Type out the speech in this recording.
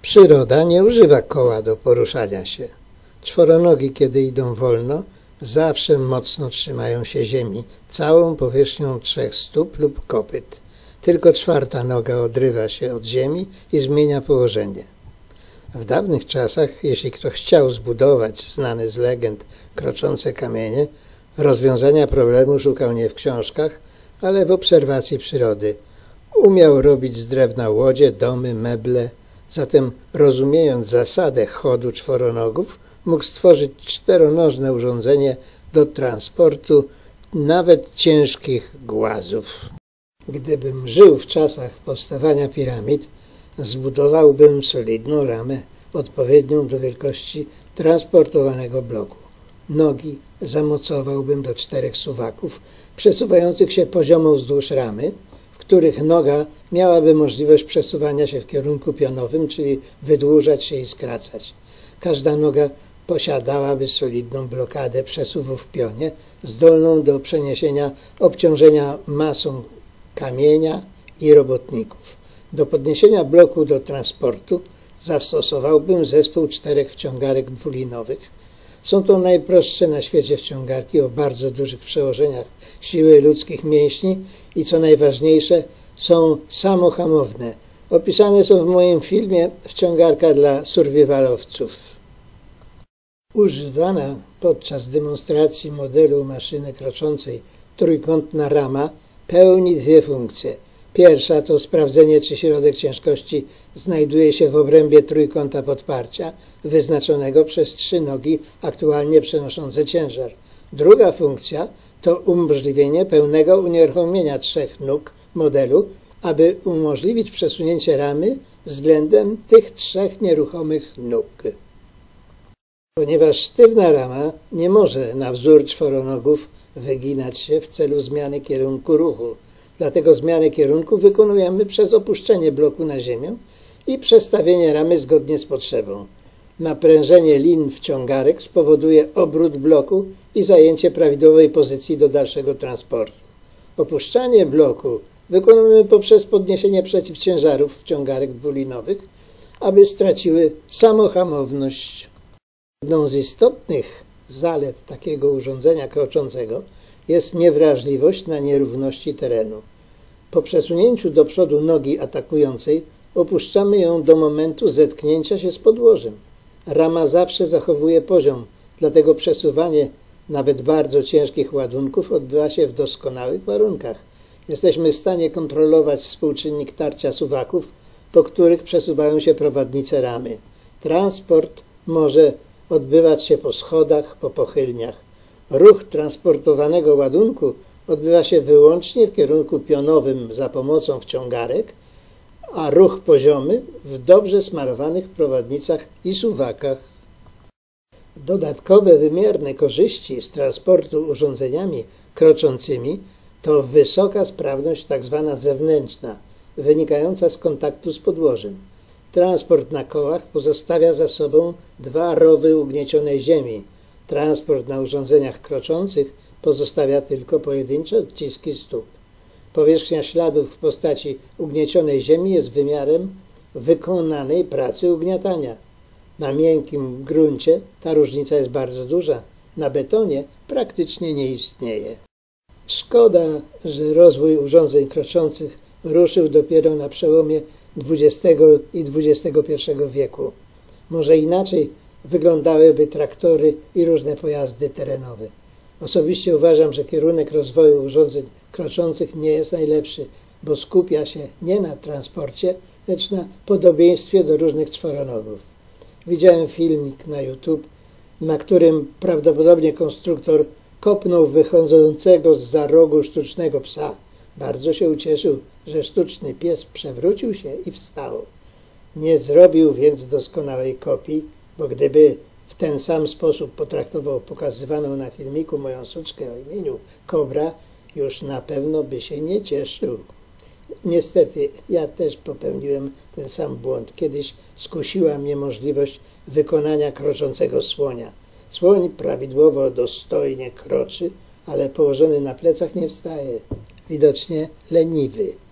Przyroda nie używa koła do poruszania się. Czworonogi, kiedy idą wolno, zawsze mocno trzymają się ziemi, całą powierzchnią 3 stóp lub kopyt. Tylko 4. noga odrywa się od ziemi i zmienia położenie. W dawnych czasach, jeśli ktoś chciał zbudować znane z legend kroczące kamienie, rozwiązania problemu szukał nie w książkach, ale w obserwacji przyrody. Umiał robić z drewna łodzie, domy, meble. Zatem, rozumiejąc zasadę chodu czworonogów, mógł stworzyć 4-nożne urządzenie do transportu nawet ciężkich głazów. Gdybym żył w czasach powstawania piramid, zbudowałbym solidną ramę odpowiednią do wielkości transportowanego bloku. Nogi zamocowałbym do 4 suwaków przesuwających się poziomo wzdłuż ramy, w których noga miałaby możliwość przesuwania się w kierunku pionowym, czyli wydłużać się i skracać. Każda noga posiadałaby solidną blokadę przesuwu w pionie, zdolną do przeniesienia obciążenia masą kamienia i robotników. Do podniesienia bloku do transportu zastosowałbym zespół 4 wciągarek dwulinowych. Są to najprostsze na świecie wciągarki o bardzo dużych przełożeniach siły ludzkich mięśni i co najważniejsze, są samohamowne. Opisane są w moim filmie Wciągarka dla survivalowców. Używana podczas demonstracji modelu maszyny kroczącej trójkątna rama pełni 2 funkcje. Pierwsza to sprawdzenie, czy środek ciężkości znajduje się w obrębie trójkąta podparcia wyznaczonego przez 3 nogi aktualnie przenoszące ciężar. Druga funkcja to umożliwienie pełnego unieruchomienia 3 nóg modelu, aby umożliwić przesunięcie ramy względem tych 3 nieruchomych nóg. Ponieważ sztywna rama nie może na wzór czworonogów wyginać się w celu zmiany kierunku ruchu, dlatego zmianę kierunku wykonujemy przez opuszczenie bloku na ziemię i przestawienie ramy zgodnie z potrzebą. Naprężenie lin wciągarek spowoduje obrót bloku i zajęcie prawidłowej pozycji do dalszego transportu. Opuszczanie bloku wykonujemy poprzez podniesienie przeciwciężarów wciągarek dwulinowych, aby straciły samohamowność. Jedną z istotnych zalet takiego urządzenia kroczącego jest niewrażliwość na nierówności terenu. Po przesunięciu do przodu nogi atakującej opuszczamy ją do momentu zetknięcia się z podłożem. Rama zawsze zachowuje poziom, dlatego przesuwanie nawet bardzo ciężkich ładunków odbywa się w doskonałych warunkach. Jesteśmy w stanie kontrolować współczynnik tarcia suwaków, po których przesuwają się prowadnice ramy. Transport może odbywać się po schodach, po pochylniach. Ruch transportowanego ładunku odbywa się wyłącznie w kierunku pionowym za pomocą wciągarek, a ruch poziomy w dobrze smarowanych prowadnicach i suwakach. Dodatkowe wymierne korzyści z transportu urządzeniami kroczącymi to wysoka sprawność tzw. zewnętrzna, wynikająca z kontaktu z podłożem. Transport na kołach pozostawia za sobą 2 rowy ugniecionej ziemi. Transport na urządzeniach kroczących pozostawia tylko pojedyncze odciski stóp. Powierzchnia śladów w postaci ugniecionej ziemi jest wymiarem wykonanej pracy ugniatania. Na miękkim gruncie ta różnica jest bardzo duża, na betonie praktycznie nie istnieje. Szkoda, że rozwój urządzeń kroczących ruszył dopiero na przełomie XX i XXI wieku. Może inaczej wyglądałyby traktory i różne pojazdy terenowe. Osobiście uważam, że kierunek rozwoju urządzeń kroczących nie jest najlepszy, bo skupia się nie na transporcie, lecz na podobieństwie do różnych czworonogów. Widziałem filmik na YouTube, na którym prawdopodobnie konstruktor kopnął wychodzącego zza rogu sztucznego psa. Bardzo się ucieszył, że sztuczny pies przewrócił się i wstał. Nie zrobił więc doskonałej kopii, bo gdyby w ten sam sposób potraktował pokazywaną na filmiku moją suczkę o imieniu Kobra, już na pewno by się nie cieszył. Niestety, ja też popełniłem ten sam błąd. Kiedyś skusiła mnie możliwość wykonania kroczącego słonia. Słoń prawidłowo, dostojnie kroczy, ale położony na plecach nie wstaje. Widocznie leniwy.